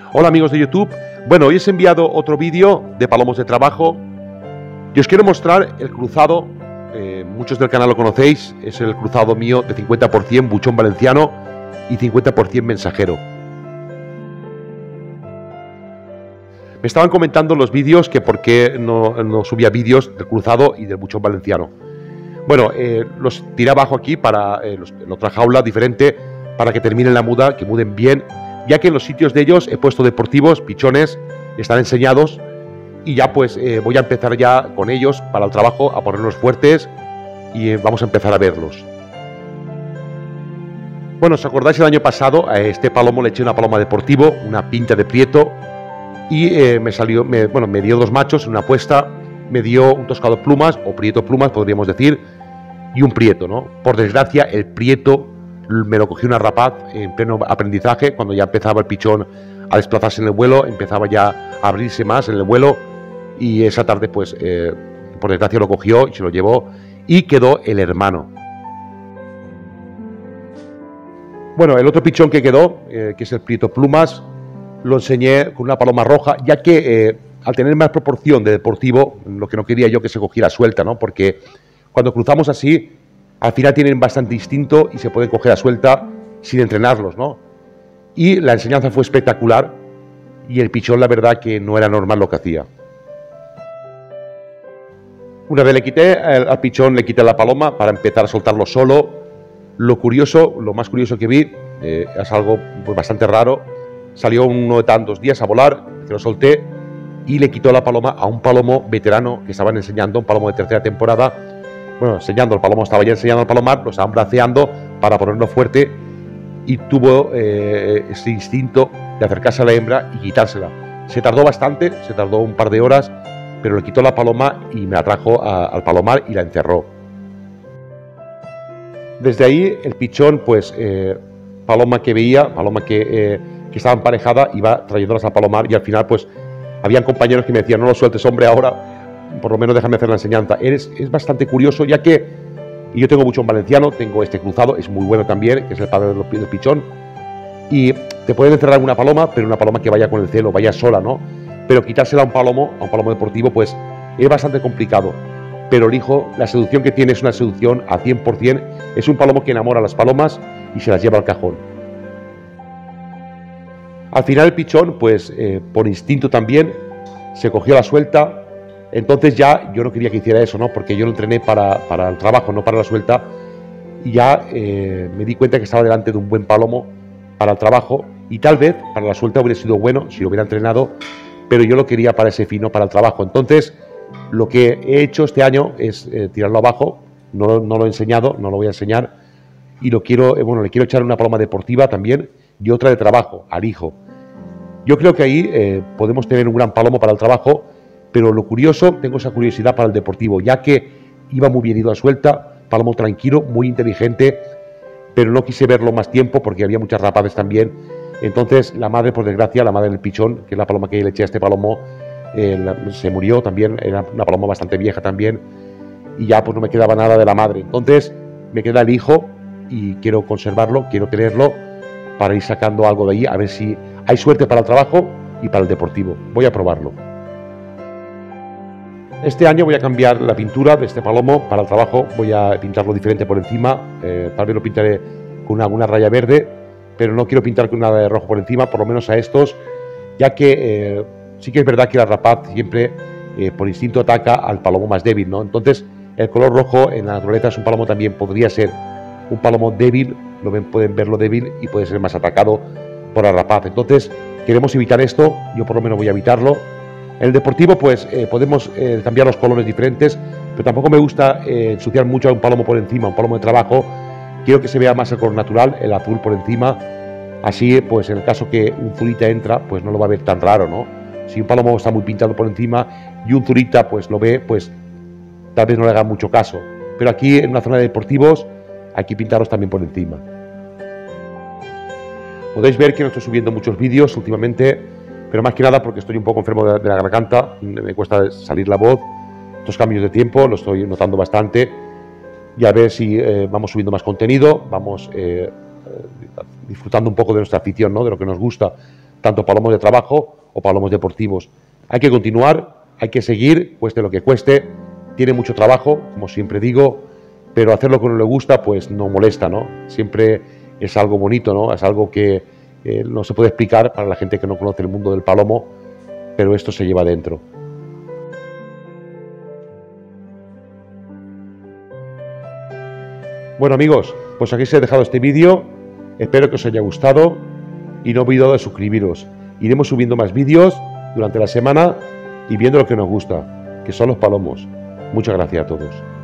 Hola amigos de YouTube. Bueno, hoy os he enviado otro vídeo de palomos de trabajo y os quiero mostrar el cruzado. Muchos del canal lo conocéis, es el cruzado mío de 50% buchón valenciano y 50% mensajero. Me estaban comentando en los vídeos que por qué no subía vídeos del cruzado y del buchón valenciano. Bueno, los tiré abajo aquí para en otra jaula diferente para que terminen la muda, que muden bien, ya que en los sitios de ellos he puesto deportivos, pichones, están enseñados y ya pues voy a empezar ya con ellos para el trabajo a ponerlos fuertes y vamos a empezar a verlos. Bueno, ¿os acordáis el año pasado? A este palomo le eché una paloma deportivo, una pinta de prieto y me dio dos machos en una apuesta, me dio un toscado plumas o prieto plumas podríamos decir y un prieto, ¿no? Por desgracia el prieto me lo cogió una rapaz en pleno aprendizaje, cuando ya empezaba el pichón a desplazarse en el vuelo, empezaba ya a abrirse más en el vuelo y esa tarde pues por desgracia lo cogió y se lo llevó y quedó el hermano. Bueno, el otro pichón que quedó, que es el prieto plumas, lo enseñé con una paloma roja, ya que al tener más proporción de deportivo, lo que no quería yo que se cogiera suelta, ¿no? Porque cuando cruzamos así, al final tienen bastante instinto y se pueden coger a suelta sin entrenarlos, ¿no? Y la enseñanza fue espectacular y el pichón, la verdad, que no era normal lo que hacía. Una vez le quité al pichón, le quité la paloma para empezar a soltarlo solo. Lo más curioso que vi, es algo pues, bastante raro. Salió uno de tantos días a volar, que lo solté y le quitó la paloma a un palomo veterano que estaban enseñando, un palomo de tercera temporada. Bueno, enseñando, el palomo estaba ya enseñando al palomar, lo estaban braceando para ponerlo fuerte y tuvo ese instinto de acercarse a la hembra y quitársela. Se tardó bastante, se tardó un par de horas, pero le quitó la paloma y me la trajo al palomar y la encerró. Desde ahí el pichón, pues paloma que veía, paloma que estaba emparejada, iba trayéndolas al palomar y al final pues habían compañeros que me decían no lo sueltes hombre ahora, por lo menos déjame hacer la enseñanza. Es bastante curioso ya que yo tengo buchón valenciano, tengo este cruzado, es muy bueno también, que es el padre del pichón y te pueden encerrar una paloma, pero una paloma que vaya con el celo, vaya sola, ¿no? Pero quitársela a un palomo deportivo pues es bastante complicado, pero el hijo, la seducción que tiene es una seducción a 100%, es un palomo que enamora a las palomas y se las lleva al cajón. Al final el pichón, pues por instinto también, se cogió la suelta. Entonces ya yo no quería que hiciera eso, ¿no? Porque yo lo entrené para el trabajo, no para la suelta. Y ya me di cuenta que estaba delante de un buen palomo para el trabajo. Y tal vez para la suelta hubiera sido bueno si lo hubiera entrenado, pero yo lo quería para ese fino, para el trabajo. Entonces lo que he hecho este año es tirarlo abajo. No lo he enseñado, no lo voy a enseñar. Y le quiero echar una paloma deportiva también y otra de trabajo, al hijo. Yo creo que ahí podemos tener un gran palomo para el trabajo, pero lo curioso, tengo esa curiosidad para el deportivo, ya que iba muy bien ido a suelta, palomo tranquilo, muy inteligente, pero no quise verlo más tiempo porque había muchas rapaces también. Entonces la madre, por desgracia, la madre del pichón, que es la paloma que le eché a este palomo, se murió también, era una paloma bastante vieja también, y ya pues no me quedaba nada de la madre. Entonces me queda el hijo y quiero conservarlo, quiero tenerlo para ir sacando algo de ahí, a ver si hay suerte para el trabajo y para el deportivo. Voy a probarlo. Este año voy a cambiar la pintura de este palomo para el trabajo, voy a pintarlo diferente por encima, tal vez lo pintaré con alguna raya verde, pero no quiero pintar con nada de rojo por encima, por lo menos a estos, ya que sí que es verdad que la rapaz siempre por instinto ataca al palomo más débil, ¿no? Entonces el color rojo en la naturaleza es un palomo también, podría ser un palomo débil, pueden verlo débil y puede ser más atacado por la rapaz. Entonces queremos evitar esto, yo por lo menos voy a evitarlo. En el deportivo pues podemos cambiar los colores diferentes, pero tampoco me gusta ensuciar mucho a un palomo por encima, un palomo de trabajo. Quiero que se vea más el color natural, el azul por encima, así pues en el caso que un zurita entra pues no lo va a ver tan raro, ¿no? Si un palomo está muy pintado por encima y un zurita pues lo ve, pues tal vez no le haga mucho caso, pero aquí en una zona de deportivos hay que pintarlos también por encima. Podéis ver que no estoy subiendo muchos vídeos últimamente, pero más que nada porque estoy un poco enfermo de la garganta, me cuesta salir la voz, estos cambios de tiempo lo estoy notando bastante y a ver si vamos subiendo más contenido, vamos disfrutando un poco de nuestra afición, ¿no? De lo que nos gusta, tanto palomos de trabajo o palomos deportivos. Hay que continuar, hay que seguir, cueste lo que cueste. Tiene mucho trabajo, como siempre digo, pero hacer lo que uno le gusta, pues no molesta, ¿no? Siempre es algo bonito, ¿no? Es algo que no se puede explicar para la gente que no conoce el mundo del palomo, pero esto se lleva dentro. Bueno amigos, pues aquí os he dejado este vídeo, espero que os haya gustado y no olvidéis de suscribiros. Iremos subiendo más vídeos durante la semana y viendo lo que nos gusta, que son los palomos. Muchas gracias a todos.